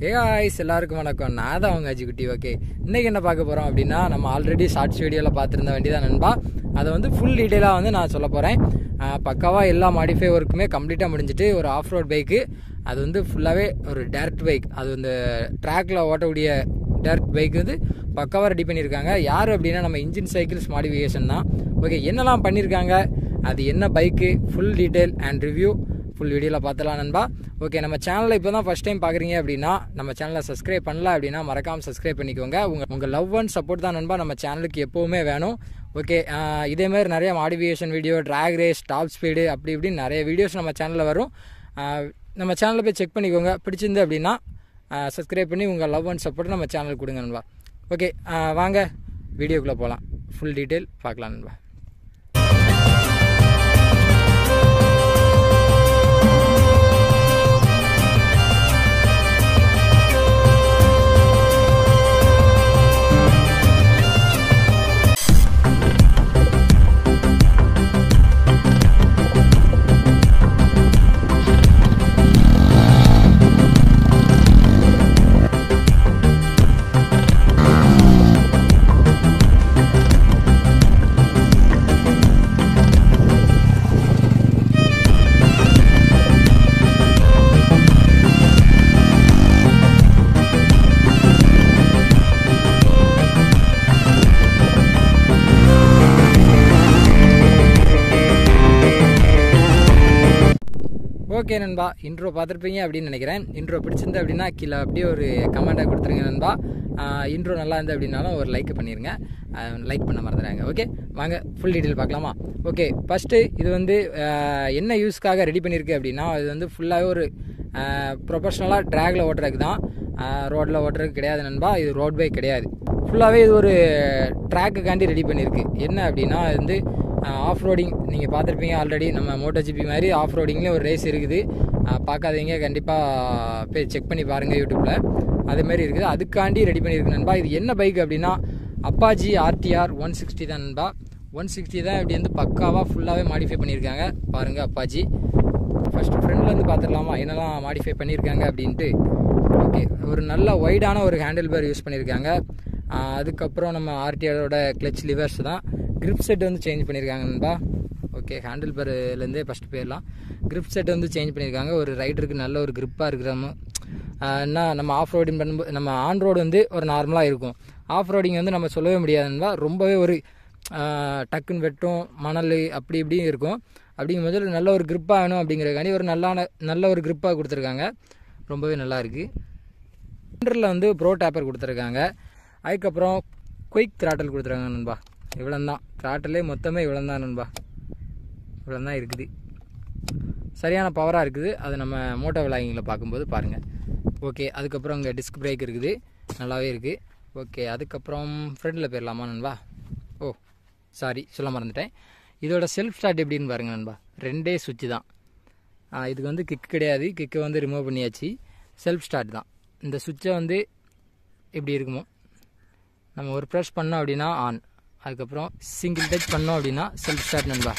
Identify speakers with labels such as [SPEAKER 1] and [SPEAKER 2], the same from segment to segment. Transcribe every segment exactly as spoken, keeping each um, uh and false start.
[SPEAKER 1] Hey guys, எல்லாருக்கும் வணக்கம். நான் தான் I'm Ajikutty. ஓகே, இன்னைக்கு என்ன பார்க்க போறோம் அப்படின்னா, நம்ம ஆல்ரெடி ஷார்ட்ஸ் வீடியோல பார்த்திருந்த வண்டி தான் நண்பா. அதை வந்து ஃபுல் டீடைலா வந்து நான் சொல்ல போறேன். பக்காவா எல்லா மாடிஃபை ஒர்க்குமே கம்ப்ளீட்டா முடிஞ்சிட்டு ஒரு ஆஃப் ரோட் பைக்கு. அது வந்து ஃபுல்லாவே ஒரு டைரக்ட் பைக். அது வந்து ட்ராக்ல ஓட்டக்கூடிய டைரக்ட் பைக் வந்து பக்காவா ரெடி பண்ணியிருக்காங்க. யார் அப்படின்னா நம்ம இன்ஜின் சைக்கிள்ஸ் மாடிஃபிகேஷன் தான். ஓகே, என்னெல்லாம் பண்ணியிருக்காங்க, அது என்ன bike, full detail and review full வீடியோவில் பார்த்துலாம் நண்பா. ஓகே, நம்ம சேனலில் இப்போ தான் ஃபஸ்ட் டைம் பார்க்குறீங்க அப்படின்னா நம்ம சேனலை சப்ஸ்கிரைப் பண்ணல அப்படின்னா மறக்காமல் சப்ஸ்கிரைப் பண்ணிக்கோங்க. உங்கள் உங்கள் லவ் அண்ட் சப்போர்ட் தான் நண்பா நம்ம சேனலுக்கு எப்போவுமே வேணும். ஓகே, இதேமாதிரி நிறைய modification video, track race, top speed அப்படி இப்படின்னு நிறைய வீடியோஸ் நம்ம சேனலில் வரும். நம்ம சேனலில் போய் செக் பண்ணிக்கோங்க. பிடிச்சிருந்து அப்படின்னா சப்ஸ்கிரைப் பண்ணி உங்கள் லவ் அண்ட் சப்போர்ட் நம்ம சேனலுக்கு கொடுங்க நண்பா. ஓகே, வாங்க வீடியோக்குள்ளே போகலாம். ஃபுல் டீட்டெயில் பார்க்கலாம் நண்பா. ஓகே நண்பா, இன்ட்ரோ பார்த்துருப்பீங்க அப்படின்னு நினைக்கிறேன். இன்ட்ரோ பிடிச்சிருந்து அப்படின்னா கீழே அப்படியே ஒரு கமெண்ட்டாக கொடுத்துருங்க நண்பா. இன்ட்ரோ நல்லா இருந்து அப்படின்னாலும் ஒரு லைக் பண்ணிடுங்க. லைக் பண்ண மறந்துடுறாங்க. ஓகே, வாங்க ஃபுல் டீட்டெயில் பார்க்கலாமா. ஓகே, ஃபஸ்ட்டு இது வந்து என்ன யூஸ்க்காக ரெடி பண்ணியிருக்கு அப்படின்னா, இது வந்து ஃபுல்லாகவே ஒரு ப்ரொஃபஷ்னலாக ட்ராகில் ஓட்டுறதுக்கு தான், ரோட்டில் ஓட்டுறதுக்கு கிடையாது நண்பா. இது ரோட் பைக் கிடையாது. ஃபுல்லாகவே இது ஒரு ட்ராக்குக்காண்டி ரெடி பண்ணியிருக்கு. என்ன அப்படின்னா, இது வந்து ஆஃப் ரோடிங் நீங்கள் பார்த்துருப்பீங்க ஆல்ரெடி. நம்ம மோட்டோ ஜிபி மாதிரி ஆஃப் ரோடிங்லேயும் ஒரு ரேஸ் இருக்குது. பார்க்காதீங்க, கண்டிப்பாக போய் செக் பண்ணி பாருங்கள் யூடியூப்பில். அதுமாரி இருக்குது. அதுக்காண்டி ரெடி பண்ணியிருக்கு நண்பா. இது என்ன பைக் அப்படின்னா அப்பாச்சி ஆர்டிஆர் ஒன் சிக்ஸ்டி தான் நண்பா. ஒன் சிக்ஸ்டி தான் இப்படி வந்து பக்காவாக ஃபுல்லாகவே மாடிஃபை பண்ணியிருக்காங்க. பாருங்கள் அப்பாச்சி. ஃபஸ்ட்டு ஃப்ரெண்ட்லேருந்து பார்த்துடலாமா என்னெல்லாம் மாடிஃபை பண்ணியிருக்காங்க அப்படின்ட்டு. ஓகே, ஒரு நல்ல ஒய்டான ஒரு ஹேண்டில் பேர் யூஸ் பண்ணியிருக்காங்க. அதுக்கப்புறம் நம்ம ஆர்டிஆரோட கிளச் லிவர்ஸ் தான். கிரிப் செட் வந்து சேஞ்ச் பண்ணியிருக்காங்க நண்பா. ஓகே, ஹேண்டில் பேர்லேருந்தே ஃபஸ்ட்டு போயிடலாம். கிரிப் செட் வந்து சேஞ்ச் பண்ணியிருக்காங்க. ஒரு ரைடருக்கு நல்ல ஒரு கிரிப்பாக இருக்கிறோம். என்ன நம்ம ஆஃப் ரோடிங் பண்ணும்போது, நம்ம ஆன் ரோடு வந்து ஒரு நார்மலாக இருக்கும். ஆஃப் ரோடிங் வந்து நம்ம சொல்லவே முடியாது நண்பா. ரொம்பவே ஒரு டக்குன்னு வெட்டும், மணல் அப்படி இப்படியும் இருக்கும். அப்படிங்கும்போது நல்ல ஒரு கிரிப்பாக வேணும் அப்படிங்கிறதுக்காண்டி ஒரு நல்லான நல்ல ஒரு கிரிப்பாக கொடுத்துருக்காங்க. ரொம்பவே நல்லா இருக்குது. சென்டரில் வந்து ப்ரோ டேப்பர் கொடுத்துருக்காங்க. அதுக்கப்புறம் குயிக் த்ராட்டல் கொடுத்துருக்காங்க நண்பா. இவ்வளோ தான் த்ராட்டிலே மொத்தமே இவ்வளோ தான் நண்பா. இவ்வளோ தான் இருக்குது. சரியான பவராக இருக்குது. அது நம்ம மோட்டோ விளாகிங்கில் பார்க்கும்போது பாருங்கள். ஓகே, அதுக்கப்புறம் இங்கே டிஸ்க் பிரேக் இருக்குது, நல்லாவே இருக்குது. ஓகே, அதுக்கப்புறம் ஃப்ரண்டில் போயிடலாமா நண்பா. ஓ சாரி, சொல்ல மறந்துட்டேன். இதோட செல்ஃப் ஸ்டார்ட் எப்படின்னு பாருங்கள் நண்பா. ரெண்டே சுவிட்சு தான். இதுக்கு வந்து கிக் கிடையாது. கிக்கை வந்து ரிமூவ் பண்ணியாச்சு. செல்ஃப் ஸ்டார்ட் தான். இந்த சுவிட்சை வந்து எப்படி இருக்குமோ நம்ம ஒரு ப்ரெஸ் பண்ணோம் அப்படின்னா ஆன், அதுக்கப்புறம் சிங்கிள் டச் பண்ணோம் அப்படின்னா செல்ஃப் ஸ்டார்ட் நண்பா.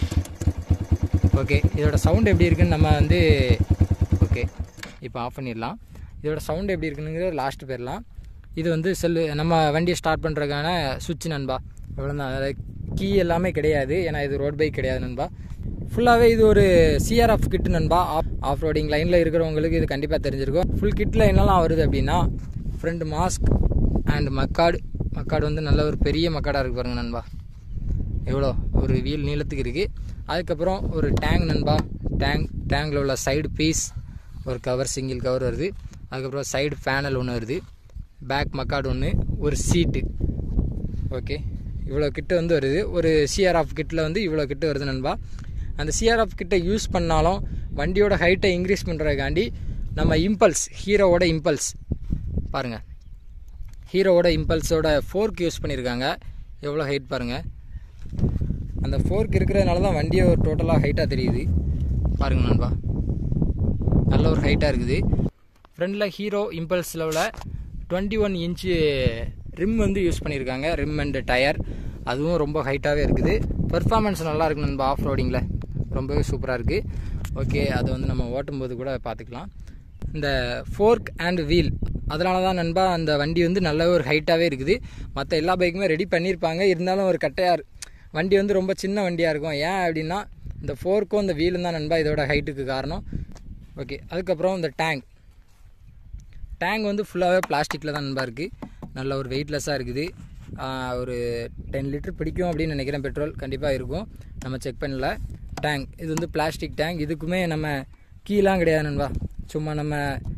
[SPEAKER 1] ஓகே, இதோட சவுண்ட் எப்படி இருக்குன்னு நம்ம வந்து ஓகே இப்போ ஆஃப் பண்ணிடலாம். இதோட சவுண்ட் எப்படி இருக்குனுங்கிற லாஸ்ட்டு போயிடலாம். இது வந்து செல்லு நம்ம வண்டியை ஸ்டார்ட் பண்ணுறதுக்கான சுவிட்ச் நண்பா. இவ்வளோ தான். அதாவது கீ எல்லாமே கிடையாது, ஏன்னா இது ரோட் பைக் கிடையாது நண்பா. ஃபுல்லாகவே இது ஒரு சிஆர்எஃப் கிட் நண்பா. ஆஃப் ஆஃப் ரோடிங் லைனில் இருக்கிறவங்களுக்கு இது கண்டிப்பாக தெரிஞ்சிருக்கும். ஃபுல் கிட்டில் என்னெல்லாம் வருது அப்படின்னா, ஃப்ரண்ட் மாஸ்க் அண்ட் மக்காடு. மக்காடு வந்து நல்ல ஒரு பெரிய மக்காடாக இருக்குது பாருங்கள் நண்பா. எவ்வளோ ஒரு வீல் நீளத்துக்கு இருக்குது. அதுக்கப்புறம் ஒரு டேங்க் நண்பா. டேங்க் டேங்கில் உள்ள சைடு பீஸ் ஒரு கவர், சிங்கிள் கவர் வருது. அதுக்கப்புறம் சைடு பேனல் ஒன்று வருது. பேக் மக்காடு ஒன்று, ஒரு சீட்டு. ஓகே, இவ்வளோ கிட்ட வந்து வருது. ஒரு சிஆர்எஃப் கிட்டில் வந்து இவ்வளோ கிட்ட வருது நண்பா. அந்த சிஆர்எஃப் கிட்ட யூஸ் பண்ணாலும் வண்டியோட ஹைட்டை இன்க்ரீஸ் பண்ணுறதுக்காண்டி நம்ம இம்பல்ஸ், ஹீரோவோட இம்பல்ஸ் பாருங்கள். ஹீரோவோட இம்பல்ஸோட ஃபோர்க் யூஸ் பண்ணியிருக்காங்க. எவ்வளோ ஹைட் பாருங்கள். அந்த ஃபோர்க் இருக்கிறதுனால தான் வண்டியை ஒரு டோட்டலாக ஹைட்டாக தெரியுது பாருங்கள் நண்பா. நல்ல ஒரு ஹைட்டாக இருக்குது. ஃப்ரண்டில் ஹீரோ இம்பல்ஸ் லெவலில் டுவெண்ட்டி ஒன் இன்ச்சு ரிம் வந்து யூஸ் பண்ணியிருக்காங்க. ரிம் அண்டு டயர் அதுவும் ரொம்ப ஹைட்டாகவே இருக்குது. பெர்ஃபார்மன்ஸ் நல்லா இருக்குது நண்பா. ஆஃப் ரோடிங்கில் ரொம்பவே சூப்பராக இருக்குது. ஓகே, அது வந்து நம்ம ஓட்டும்போது கூட பார்த்துக்கலாம். இந்த ஃபோர்க் அண்ட் வீல், அதனால தான் நண்பா அந்த வண்டி வந்து நல்ல ஒரு ஹைட்டாகவே இருக்குது. மற்ற எல்லா பைக்குமே ரெடி பண்ணியிருப்பாங்க, இருந்தாலும் ஒரு கட்டையாக வண்டி வந்து ரொம்ப சின்ன வண்டியாக இருக்கும். ஏன் அப்படின்னா இந்த ஃபோர்க்கும் இந்த வீலும் தான் நண்பா இதோட ஹைட்டுக்கு காரணம். ஓகே, அதுக்கப்புறம் இந்த டேங்க் டேங்க் வந்து ஃபுல்லாகவே பிளாஸ்டிக்கில் தான் நண்பா இருக்குது. நல்ல ஒரு வெயிட்லெஸ்ஸாக இருக்குது. ஒரு டென் லிட்டர் பிடிக்கும் அப்படின்னு நினைக்கிறேன். பெட்ரோல் கண்டிப்பாக இருக்கும், நம்ம செக் பண்ணல. டேங்க் இது வந்து பிளாஸ்டிக் டேங்க். இதுக்குமே நம்ம கீழெலாம் கிடையாது நண்பா, சும்மா நம்ம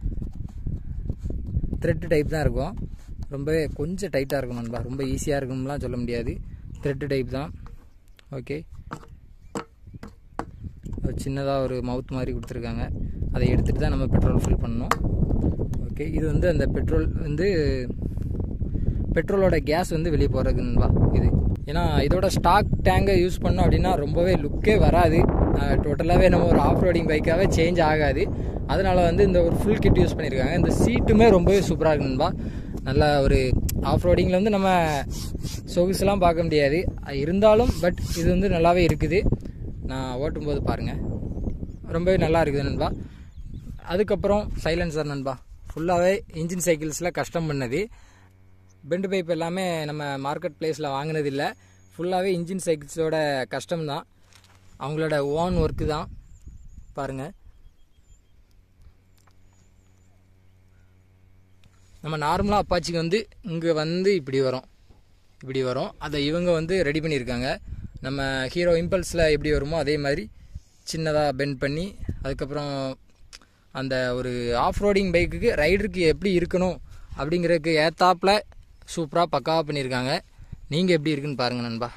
[SPEAKER 1] த்ரெட்டு டைப் தான் இருக்கும். ரொம்பவே கொஞ்சம் டைட்டாக இருக்கும் நண்பா, ரொம்ப ஈஸியாக இருக்கும்லாம் சொல்ல முடியாது. த்ரெட்டு டைப் தான். ஓகே, ஒரு சின்னதாக ஒரு மவுத் மாதிரி கொடுத்துருக்காங்க, அதை எடுத்துகிட்டு தான் நம்ம பெட்ரோல் ஃபில் பண்ணணும். ஓகே, இது வந்து அந்த பெட்ரோல் வந்து பெட்ரோலோட கேஸ் வந்து வெளியே போகிறது நண்பா இது. ஏன்னா இதோட ஸ்டாக் டேங்கை யூஸ் பண்ணோம் அப்படின்னா ரொம்பவே லுக்கே வராது. டோட்டலாகவே நம்ம ஒரு ஆஃப் ரோடிங் பைக்காகவே சேஞ்ச் ஆகாது. அதனால் வந்து இந்த ஒரு ஃபுல் கிட் யூஸ் பண்ணியிருக்காங்க. இந்த சீட்டுமே ரொம்பவே சூப்பராக இருக்கு நண்பா. நல்லா ஒரு ஆஃப் ரோடிங்கில் வந்து நம்ம சொகுசுலாம் பார்க்க முடியாது, இருந்தாலும் பட் இது வந்து நல்லாவே இருக்குது. நான் ஓட்டும்போது பாருங்கள், ரொம்பவே நல்லா இருக்குது நண்பா. அதுக்கப்புறம் சைலன்சர் நண்பா, ஃபுல்லாகவே இன்ஜின் சைக்கிள்ஸில் கஸ்டம் பண்ணது. பெண்டு பைப் எல்லாமே நம்ம மார்க்கெட் பிளேஸில் வாங்கினதில்லை, ஃபுல்லாகவே இன்ஜின் சைக்கிள்ஸோட கஸ்டம் தான், அவங்களோட ஓன் ஒர்க்கு தான். பாருங்கள், நம்ம நார்மலாக அப்பாச்சிக்கு வந்து இங்கே வந்து இப்படி வரும் இப்படி வரும் அதை இவங்க வந்து ரெடி பண்ணியிருக்காங்க. நம்ம ஹீரோ இம்பல்ஸில் எப்படி வருமோ அதே மாதிரி சின்னதாக பெண்ட் பண்ணி, அதுக்கப்புறம் அந்த ஒரு ஆஃப் ரோடிங் பைக்குக்கு ரைடருக்கு எப்படி இருக்கணும் அப்படிங்கிறதுக்கு ஏத்தாப்பில் சூப்பராக பக்காவாக பண்ணியிருக்காங்க. நீங்கள் எப்படி இருக்குன்னு பாருங்கள் நண்பா.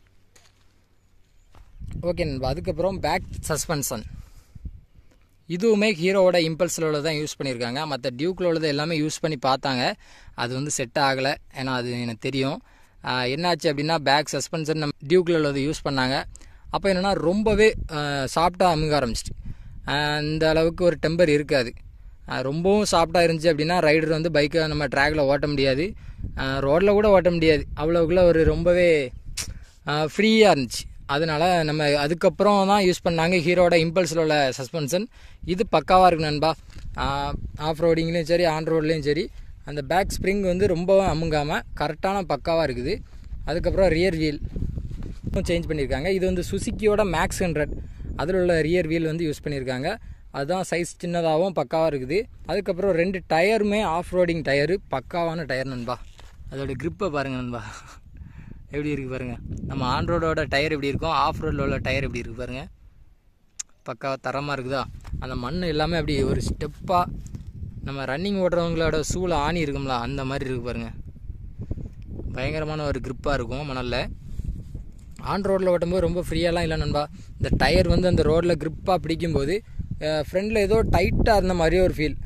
[SPEAKER 1] ஓகே நண்பா, அதுக்கப்புறம் பேக் சஸ்பென்ஷன் இதுவுமே ஹீரோவோட இம்பல்ஸில் உள்ளது தான் யூஸ் பண்ணியிருக்காங்க. மற்ற டியூக்கில் உள்ளது எல்லாமே யூஸ் பண்ணி பார்த்தாங்க, அது வந்து செட் ஆகலை. ஏன்னா அது எனக்கு தெரியும். என்னாச்சு அப்படின்னா பேக் சஸ்பென்ஷன் நம்ம டியூக்கில் உள்ளது யூஸ் பண்ணாங்க. அப்போ என்னென்னா ரொம்பவே சாஃப்டாக அமுங்க ஆரம்பிச்சிட்டு, அந்த அளவுக்கு ஒரு டெம்பர் இருக்காது. ரொம்பவும் சாஃப்டாக இருந்துச்சு அப்படின்னா ரைடர் வந்து பைக்கை நம்ம ட்ராக்கில் ஓட்ட முடியாது, ரோடில் கூட ஓட்ட முடியாது. அவ்வளோக்குள்ள ஒரு ரொம்பவே ஃப்ரீயாக இருந்துச்சு. அதனால் நம்ம அதுக்கப்புறம் தான் யூஸ் பண்ணாங்க ஹீரோட இம்பல்ஸில் உள்ள சஸ்பென்ஷன். இது பக்காவாக இருக்கு நண்பா. ஆஃப் ரோடிங்லேயும் சரி ஆன் ரோட்லேயும் சரி அந்த பேக் ஸ்ப்ரிங் வந்து ரொம்பவும் அமுங்காமல் கரெக்டான பக்காவாக இருக்குது. அதுக்கப்புறம் ரியர் வீல் சேஞ்ச் பண்ணியிருக்காங்க. இது வந்து சுசுக்கியோட மேக்ஸ் ஹண்ட்ரட் அதில் உள்ள ரியர் வீல் வந்து யூஸ் பண்ணியிருக்காங்க. அதுதான் சைஸ் சின்னதாகவும் பக்காவாக இருக்குது. அதுக்கப்புறம் ரெண்டு டயருமே ஆஃப் ரோடிங் டயரு, பக்காவான டயர் நண்பா. அதோட க்ரிப்பை பாருங்கள் நண்பா, எப்படி இருக்குது பாருங்கள். நம்ம ஆன் ரோடோட டயர் எப்படி இருக்கும், ஆஃப் ரோடில் உள்ள டயர் எப்படி இருக்குது பாருங்கள், பக்காவாக தரமாக இருக்குதா. அந்த மண் எல்லாமே அப்படி ஒரு ஸ்டெப்பாக நம்ம ரன்னிங் ஓடுறவங்களோட சூளை ஆணி இருக்கும்ல அந்த மாதிரி இருக்குது பாருங்கள். பயங்கரமான ஒரு க்ரிப்பாக இருக்கும் மணலில். ஆன் ரோடில் ஓட்டும்போது ரொம்ப ஃப்ரீயாலாம் இல்லை நண்பா. இந்த டயர் வந்து அந்த ரோடில் க்ரிப்பாக பிடிக்கும்போது ஃப்ரெண்டில் ஏதோ டைட்டாக இருந்த மாதிரியே ஒரு ஃபீல்.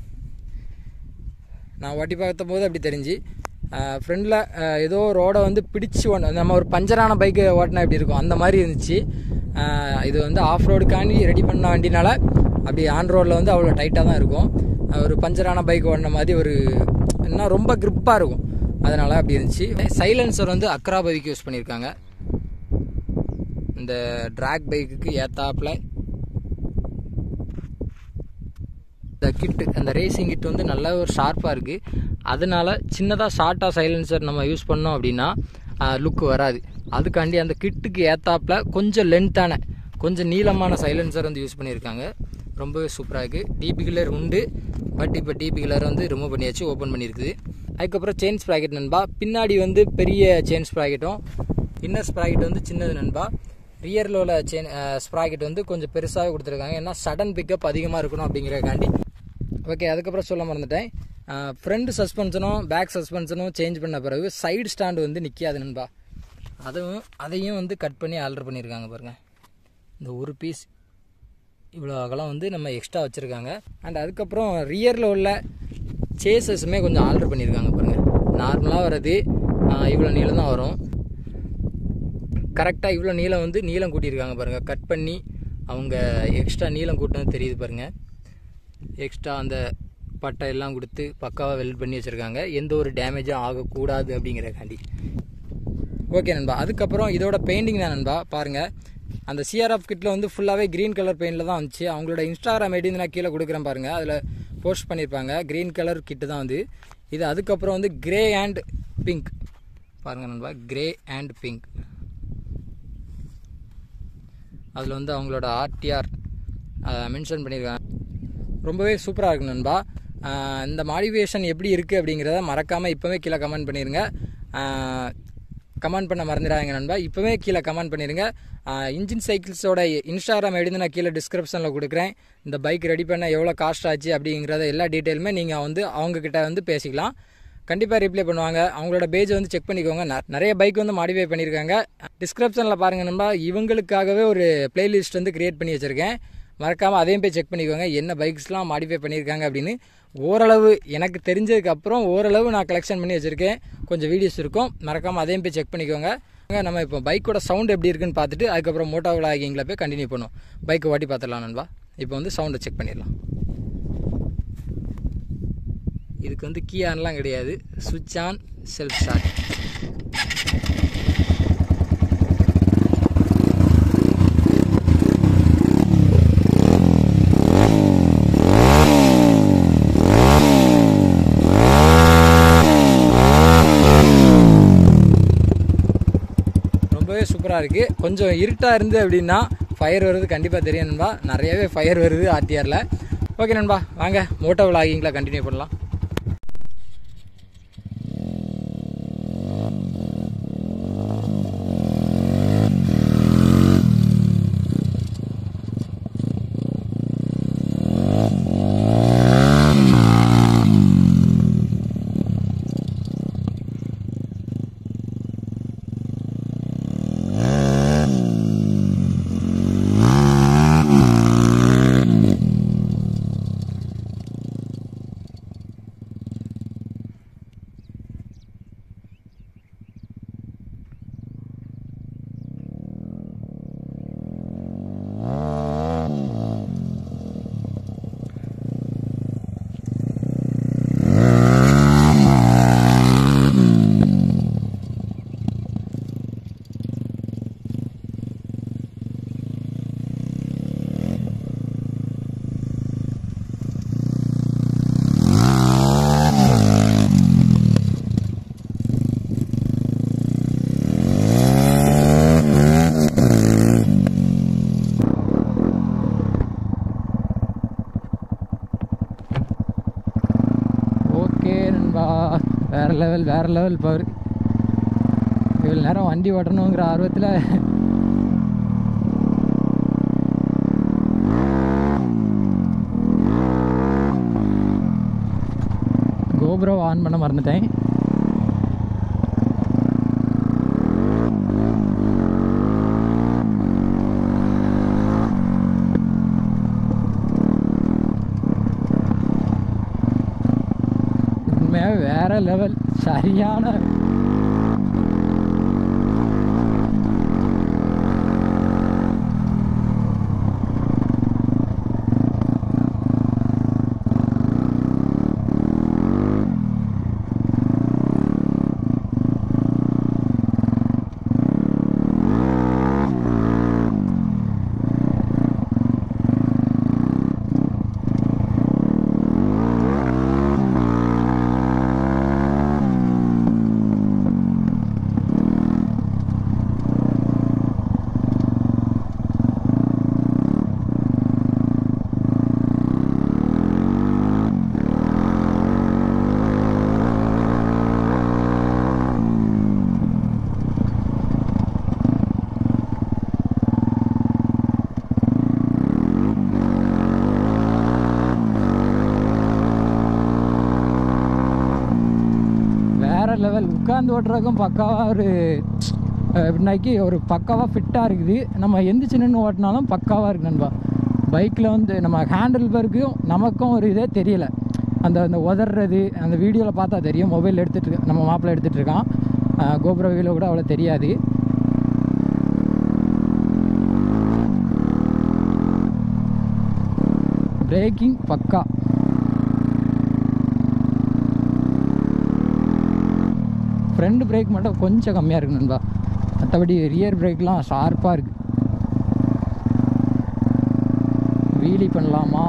[SPEAKER 1] நான் ஓட்டி பார்த்த போது அப்படி தெரிஞ்சு, ஃப்ரெண்டில் ஏதோ ரோடை வந்து பிடிச்சி ஓட நம்ம ஒரு பஞ்சரான பைக்கு ஓட்டினா எப்படி இருக்கும் அந்த மாதிரி இருந்துச்சு. இது வந்து ஆஃப் ரோடுக்காண்டி ரெடி பண்ண வண்டினால அப்படி ஆன் ரோடில் வந்து அவ்வளோ டைட்டாக தான் இருக்கும். ஒரு பஞ்சரான பைக் ஓடின மாதிரி ஒரு இன்னும் ரொம்ப க்ரிப்பாக இருக்கும், அதனால் அப்படி இருந்துச்சு. சைலன்சர் வந்து அக்ரா பைக்கு யூஸ் பண்ணியிருக்காங்க. இந்த ட்ராக் பைக்குக்கு ஏத்தாப்பில் இந்த கிட்டு, அந்த ரேசிங் கிட் வந்து நல்ல ஒரு ஷார்ப்பாக இருக்குது. அதனால சின்னதாக ஷார்ட்டாக சைலன்சர் நம்ம யூஸ் பண்ணோம் அப்படின்னா லுக்கு வராது. அதுக்காண்டி அந்த கிட்டுக்கு ஏத்தாப்பில் கொஞ்சம் லென்த்தான கொஞ்சம் நீளமான சைலன்சர் வந்து யூஸ் பண்ணியிருக்காங்க. ரொம்பவே சூப்பராக இருக்குது. டிபி கிளர் உண்டு, பட் இப்போ டிபி கிளர் வந்து ரிமூவ் பண்ணியாச்சு, ஓப்பன் பண்ணியிருக்குது. அதுக்கப்புறம் செயின் ஸ்ப்ராக்கெட் நண்பா. பின்னாடி வந்து பெரிய செயின் ஸ்ப்ராக்கெட்டும் இன்னர் ஸ்ப்ராக்கெட் வந்து சின்னது நண்பா. ரியரில் உள்ள செயின் ஸ்ப்ராக்கெட் வந்து கொஞ்சம் பெருசாகவே கொடுத்துருக்காங்க, ஏன்னா சடன் பிக்கப் அதிகமாக இருக்கணும் அப்படிங்கிறக்காண்டி. ஓகே, அதுக்கப்புறம் சொல்ல மறந்துட்டேன். ஃப்ரண்ட் சஸ்பென்ஷனும் பேக் சஸ்பென்ஷனும் சேஞ்ச் பண்ண பிறகு சைடு ஸ்டாண்டு வந்து நிற்காது நண்பா. அதுவும் அதையும் வந்து கட் பண்ணி ஆல்டர் பண்ணியிருக்காங்க பாருங்கள். இந்த ஒரு பீஸ் இவ்வளோ அகலம் வந்து நம்ம எக்ஸ்ட்ரா வச்சுருக்காங்க. அண்ட் அதுக்கப்புறம் ரியரில் உள்ள சேசஸுமே கொஞ்சம் ஆல்டர் பண்ணியிருக்காங்க பாருங்கள். நார்மலாக வர்றது இவ்வளோ நீளம் தான் வரும், கரெக்டாக இவ்வளோ நீளம் வந்து நீளம் கூட்டியிருக்காங்க பாருங்கள். கட் பண்ணி அவங்க எக்ஸ்ட்ரா நீளம் கூட்டினது தெரியுது பாருங்கள். எக்ஸ்ட்ரா அந்த பட்டை எல்லாம் கொடுத்து பக்காவாக வெல்ட் பண்ணி வச்சுருக்காங்க, எந்த ஒரு டேமேஜும் ஆகக்கூடாது அப்படிங்கிறக்காண்டி. ஓகே நண்பா, அதுக்கப்புறம் இதோட பெயிண்டிங் தான் நண்பா. பாருங்கள், அந்த சிஆர்எஃப் கிட்டில் வந்து ஃபுல்லாகவே க்ரீன் கலர் பெயிண்டில் தான் வந்துச்சு. அவங்களோட இன்ஸ்டாகிராம் ஐடி வந்து நான் கீழே கொடுக்குறேன் பாருங்கள், அதில் போஸ்ட் பண்ணியிருப்பாங்க. க்ரீன் கலர் கிட்டு தான் வந்து இது. அதுக்கப்புறம் வந்து கிரே அண்ட் பிங்க் பாருங்கள் நண்பா, கிரே அண்ட் பிங்க். அதில் வந்து அவங்களோட ஆர்டிஆர் மென்ஷன் பண்ணியிருக்காங்க. ரொம்பவே சூப்பராக இருக்கு நண்பா. இந்த மாடிஃபிகேஷன் எப்படி இருக்குது அப்படிங்கிறத மறக்காமல் இப்போவே கீழே கமெண்ட் பண்ணிடுங்க. கமெண்ட் பண்ண மறந்துடாங்க நண்பா, இப்போவே கீழே கமெண்ட் பண்ணிடுங்க. இன்ஜின் சைக்கிள்ஸோட இன்ஸ்டாகிராம் ஐடி வந்து நான் கீழே டிஸ்கிரிப்ஷனில் கொடுக்குறேன். இந்த பைக் ரெடி பண்ண எவ்வளோ காஸ்ட் ஆச்சு அப்படிங்கிறத எல்லா டீட்டெயிலுமே நீங்கள் வந்து அவங்கக்கிட்ட வந்து பேசிக்கலாம். கண்டிப்பாக ரிப்ளை பண்ணுவாங்க. அவங்களோட பேஜை வந்து செக் பண்ணிக்கோங்க. நிறைய பைக் வந்து மாடிஃபை பண்ணியிருக்காங்க. டிஸ்கிரிப்ஷனில் பாருங்கள் நண்பா, இவங்களுக்காகவே ஒரு பிளேலிஸ்ட் வந்து க்ரியேட் பண்ணி வச்சுருக்கேன். மறக்காமல் அதையும் போய் செக் பண்ணிக்கோங்க, என்ன பைக்ஸ்லாம் மாடிஃபை பண்ணியிருக்காங்க அப்படின்னு. ஓரளவு எனக்கு தெரிஞ்சதுக்கப்புறம் ஓரளவு நான் கலெக்ஷன் பண்ணி வச்சுருக்கேன். கொஞ்சம் வீடியோஸ் இருக்கும், மறக்காமல் அதையும் போய் செக் பண்ணிக்கோங்க. நம்ம இப்போ பைக்கோட சவுண்ட் எப்படி இருக்குன்னு பார்த்துட்டு அதுக்கப்புறம் மோட்டோ விளாகிங்கில் போய் கண்டினியூ பண்ணுவோம். பைக்கை ஓட்டி பார்த்துடலாம் நண்பா. இப்போ வந்து சவுண்டை செக் பண்ணிடலாம். இதுக்கு வந்து கீ ஆன்லாம் கிடையாது, சுவிட்ச் ஆன், செல்ஃப் ஸ்டார்ட். ரொம்பவே சூப்பராக இருக்குது. கொஞ்சம் இருட்டாக இருந்து அப்படின்னா ஃபயர் வருது கண்டிப்பாக தெரியும் நண்பா. நிறையவே ஃபயர் வருது ஆர்டிஆரில். ஓகே நண்பா, வாங்க மோட்டோ விளாகிங்கில் கண்டினியூ பண்ணலாம். வேறு லெவல் வேறு லெவல் பவர். இவ்வளோ நேரம் வண்டி ஓட்டணுங்கிற ஆர்வத்தில் கோப்ரோ ஆன் பண்ண மறந்துட்டேன். வேற லெவல், சரியான லெவல். உட்காந்து ஓட்டுறதுக்கும் பக்காவாக ஒரு எப்படின்னாக்கி ஒரு பக்காவாக ஃபிட்டாக இருக்குது. நம்ம எந்திரிச்சு நின்று ஓட்டினாலும் பக்காவாக இருக்குது நண்பா. பைக்கில் வந்து நம்ம ஹேண்டில் பர்க்கும் நமக்கும் ஒரு இதே தெரியலை. அந்த அந்த உதறது அந்த வீடியோவில் பார்த்தா தெரியும். மொபைல் எடுத்துகிட்டு நம்ம மாப்பிள்ளை எடுத்துகிட்டு இருக்கான். கோபுர வீடியோ கூட அவ்வளோ தெரியாது. பிரேக்கிங் பக்கா. ஃப்ரண்ட் பிரேக் மட்டும் கொஞ்சம் கம்மியாக இருக்குது நண்பா. மற்றபடி ரியர் பிரேக்லாம் ஷார்ப்பாக இருக்குது. பண்ணலாமா?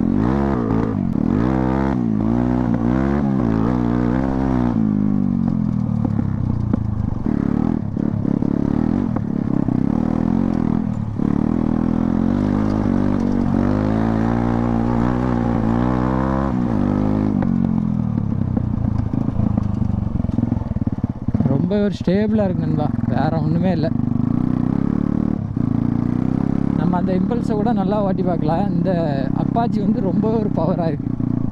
[SPEAKER 1] ரொம்ப ஒரு ஸ்டேபிளாக இருக்கு நண்பா, வேறு ஒன்றுமே இல்லை. நம்ம அந்த இம்பல்ஸை கூட நல்லா ஓட்டி பார்க்கலாம். இந்த அப்பாச்சி வந்து ரொம்ப ஒரு பவராக இருக்குது.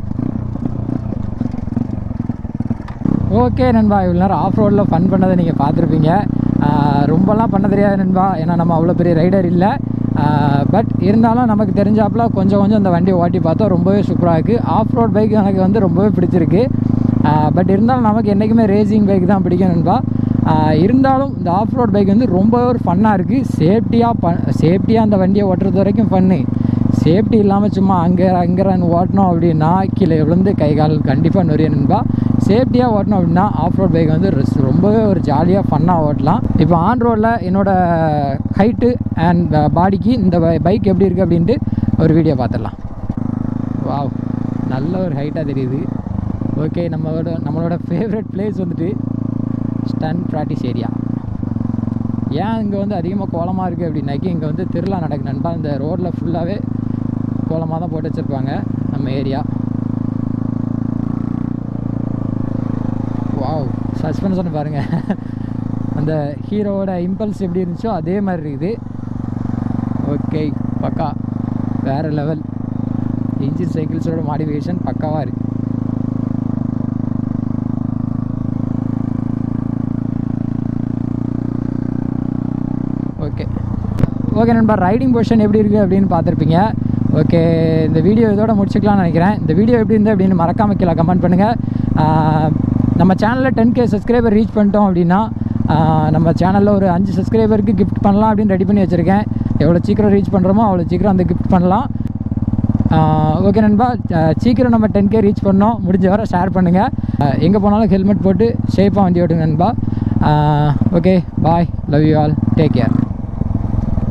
[SPEAKER 1] ஓகே நண்பா, இவ்வளோ நேரம் ஆஃப் ரோடில் ஃபன் பண்ணதை நீங்கள் பார்த்துருப்பீங்க. ரொம்பலாம் பண்ண தெரியாது நண்பா, ஏன்னா நம்ம அவ்வளோ பெரிய ரைடர் இல்லை. பட் இருந்தாலும் நமக்கு தெரிஞ்சாப்புல கொஞ்சம் கொஞ்சம் அந்த வண்டியை ஓட்டி பார்த்தோம். ரொம்பவே சூப்பராக இருக்குது. ஆஃப் ரோட் பைக் எனக்கு வந்து ரொம்பவே பிடிச்சிருக்கு. பட் இருந்தாலும் நமக்கு என்றைக்குமே ரேசிங் பைக் தான் பிடிக்கும் நண்பா. இருந்தாலும் இந்த ஆஃப் ரோட் பைக் வந்து ரொம்ப ஒரு ஃபன்னாக இருக்குது. சேஃப்டியாக ப சேஃப்டியாக அந்த வண்டியை ஓட்டுறது வரைக்கும் ஃபன்னு. சேஃப்டி இல்லாமல் சும்மா அங்கே அங்கேன்னு ஓட்டணும் அப்படின்னா கீழே விழுந்து கை கால் கண்டிப்பாக நொறிய நண்பா. சேஃப்டியாக ஓட்டணும் அப்படின்னா ஆஃப் ரோட் பைக் வந்து ரொம்பவே ஒரு ஜாலியாக ஃபன்னாக ஓட்டலாம். இப்போ ஆன் ரோடில் என்னோடய ஹைட்டு அண்ட் பாடிக்கு இந்த பைக் எப்படி இருக்குது அப்படின்ட்டு ஒரு வீடியோ பார்த்துடலாம். வாவ், நல்ல ஒரு ஹைட்டாக தெரியுது. ஓகே, நம்மளோட நம்மளோட ஃபேவரட் பிளேஸ் வந்துட்டு ஸ்டன் ப்ராக்டிஸ் ஏரியா. ஏன் இங்கே வந்து அதிகமாக கோலமாக இருக்குது அப்படின்னாக்கி இங்கே வந்து திருவிழா நடக்கு நண்பா. இந்த ரோட்டில் ஃபுல்லாகவே கோலமாக தான் போட்டு வச்சுருப்பாங்க நம்ம ஏரியா. வாவ், சஸ்பென்ஷன் பாருங்கள். அந்த ஹீரோவோட இம்பல்ஸ் எப்படி இருந்துச்சோ அதே மாதிரி இருக்குது. ஓகே, பக்கா வேறு லெவல். இன்ஜின் சைக்கிள்ஸோட மாடிஃபிகேஷன் பக்காவாக இருக்குது. ஓகே ஓகே நண்பா, ரைடிங் பொசிஷன் எப்படி இருக்குது அப்படின்னு பார்த்துருப்பீங்க. ஓகே, இந்த வீடியோ இதோட முடிச்சுக்கலாம்னு நினைக்கிறேன். இந்த வீடியோ எப்படி இருந்து அப்படின்னு மறக்காம கீழே கமெண்ட் பண்ணுங்கள். நம்ம சேனலில் டென் கே சப்ஸ்கிரைபர் ரீச் பண்ணிட்டோம் அப்படின்னா நம்ம சேனலில் ஒரு அஞ்சு சப்ஸ்கிரைபருக்கு கிஃப்ட் பண்ணலாம் அப்படின்னு ரெடி பண்ணி வச்சுருக்கேன். எவ்வளோ சீக்கிரம் ரீச் பண்ணுறோமோ அவ்வளோ சீக்கிரம் அந்த கிஃப்ட் பண்ணலாம். ஓகே நண்பா, சீக்கிரம் நம்ம டென் கே ரீச் பண்ணோம். முடிஞ்ச வரை ஷேர் பண்ணுங்கள். எங்கே போனாலும் ஹெல்மெட் போட்டு சேஃபாக வண்டி ஓட்டுங்க நண்பா. Okay, bye, love you all, take care.